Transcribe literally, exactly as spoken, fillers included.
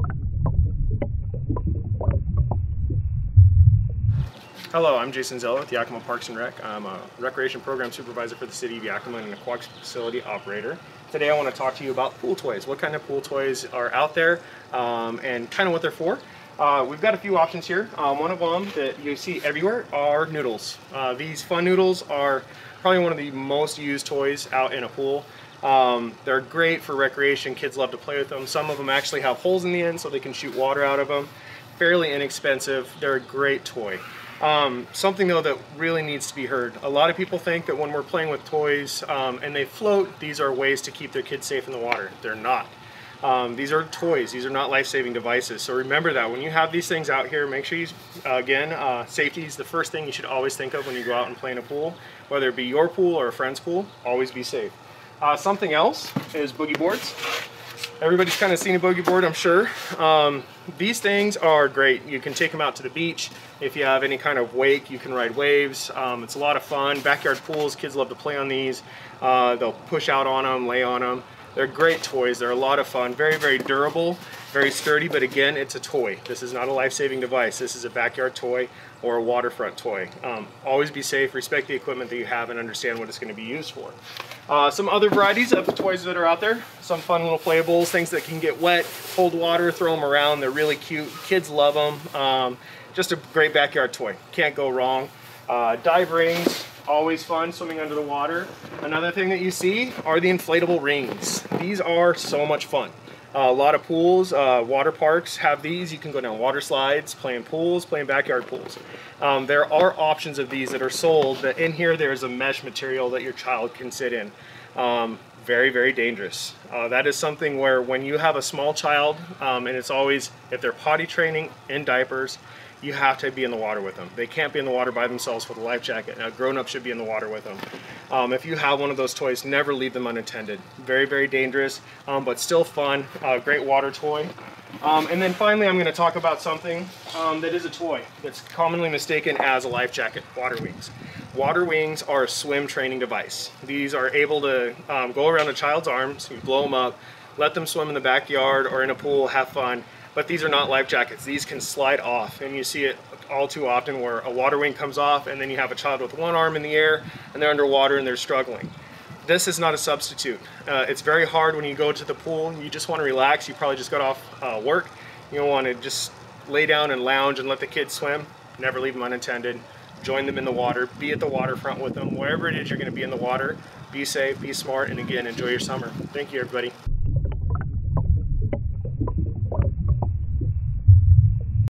Hello, I'm Jason Zella with Yakima Parks and Rec. I'm a recreation program supervisor for the city of Yakima and an aquatic facility operator. Today I want to talk to you about pool toys. What kind of pool toys are out there um, and kind of what they're for. Uh, we've got a few options here. Um, one of them that you see everywhere are noodles. Uh, these fun noodles are probably one of the most used toys out in a pool. Um, they're great for recreation. Kids love to play with them. Some of them actually have holes in the end so they can shoot water out of them. Fairly inexpensive. They're a great toy. Um, something though that really needs to be heard. A lot of people think that when we're playing with toys um, and they float, these are ways to keep their kids safe in the water. They're not. Um, these are toys. These are not life-saving devices. So remember that when you have these things out here, make sure you, uh, again, uh, safety is the first thing you should always think of when you go out and play in a pool. Whether it be your pool or a friend's pool, always be safe. Uh, something else is boogie boards. Everybody's kind of seen a boogie board, I'm sure. Um, these things are great. You can take them out to the beach. If you have any kind of wake, you can ride waves. Um, it's a lot of fun. Backyard pools, kids love to play on these. Uh, they'll push out on them, lay on them. They're great toys. They're a lot of fun. Very, very durable, very sturdy, but again, it's a toy. This is not a life-saving device. This is a backyard toy or a waterfront toy. Um, always be safe, respect the equipment that you have, and understand what it's going to be used for. Uh, some other varieties of toys that are out there. Some fun little playables, things that can get wet, hold water, throw them around. They're really cute. Kids love them. Um, just a great backyard toy. Can't go wrong. Uh, dive rings. Always fun swimming under the water. Another thing that you see are the inflatable rings. These are so much fun. Uh, a lot of pools, uh, water parks have these. You can go down water slides, play in pools, play in backyard pools. Um, there are options of these that are sold, but in here there's a mesh material that your child can sit in. Um, very, very dangerous. Uh, that is something where when you have a small child, um, and it's always, if they're potty training in diapers, you have to be in the water with them. They can't be in the water by themselves with a life jacket. Now, grown-ups should be in the water with them. Um, if you have one of those toys, never leave them unattended. Very, very dangerous, um, but still fun. Uh, great water toy. Um, and then finally, I'm going to talk about something um, that is a toy that's commonly mistaken as a life jacket, water wings. Water wings are a swim training device. These are able to um, go around a child's arms, you blow them up, let them swim in the backyard or in a pool, have fun. But these are not life jackets. These can slide off, and you see it all too often where a water wing comes off and then you have a child with one arm in the air and they're underwater and they're struggling. This is not a substitute. Uh, it's very hard when you go to the pool. You just want to relax. You probably just got off uh, work. You don't want to just lay down and lounge and let the kids swim. Never leave them unattended. Join them in the water. Be at the waterfront with them. Wherever it is you're going to be in the water, be safe, be smart, and again, enjoy your summer. Thank you, everybody.